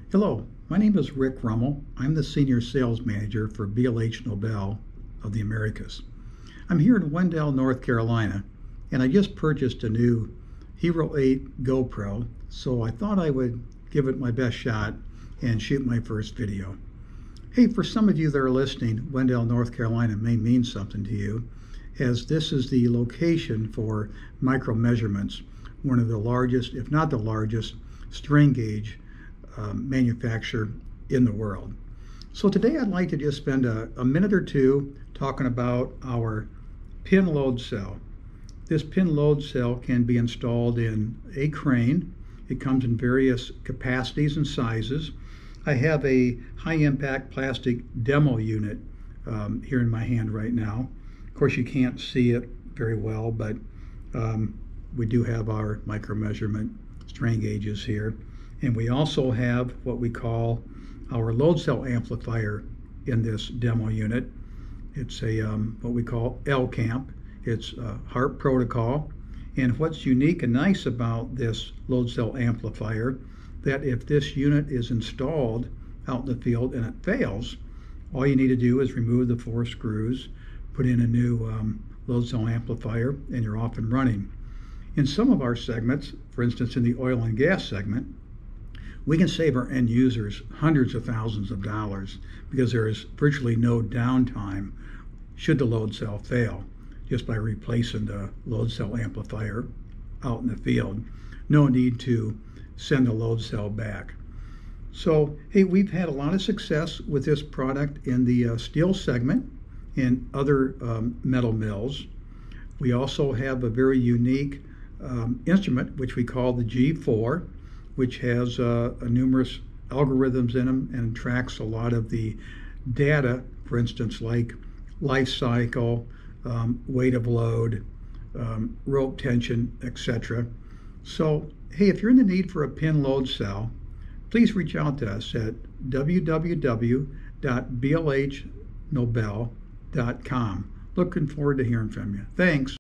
Hello, my name is Ric Rummel. I'm the Senior Sales Manager for BLH Nobel of the Americas. I'm here in Wendell, North Carolina, and I just purchased a new Hero 8 GoPro, so I thought I would give it my best shot and shoot my first video. Hey, for some of you that are listening, Wendell, North Carolina may mean something to you, as this is the location for Micro Measurements, one of the largest, if not the largest, strain gauge manufacturer in the world. So today I'd like to just spend a minute or two talking about our pin load cell. This pin load cell can be installed in a crane. It comes in various capacities and sizes. I have a high impact plastic demo unit here in my hand right now. Of course you can't see it very well, but we do have our micro measurement strain gauges here. And we also have what we call our load cell amplifier in this demo unit. It's a what we call LCAMP. It's a HARP protocol. And what's unique and nice about this load cell amplifier, that if this unit is installed out in the field and it fails, all you need to do is remove the 4 screws, put in a new load cell amplifier, and you're off and running. In some of our segments, for instance in the oil and gas segment, we can save our end users hundreds of thousands of dollars because there is virtually no downtime should the load cell fail, just by replacing the load cell amplifier out in the field. No need to send the load cell back. So, hey, we've had a lot of success with this product in the steel segment and other metal mills. We also have a very unique instrument which we call the G4, which has numerous algorithms in them and tracks a lot of the data, for instance, like life cycle, weight of load, rope tension, etc. So, hey, if you're in the need for a pin load cell, please reach out to us at www.blhnobel.com. Looking forward to hearing from you. Thanks.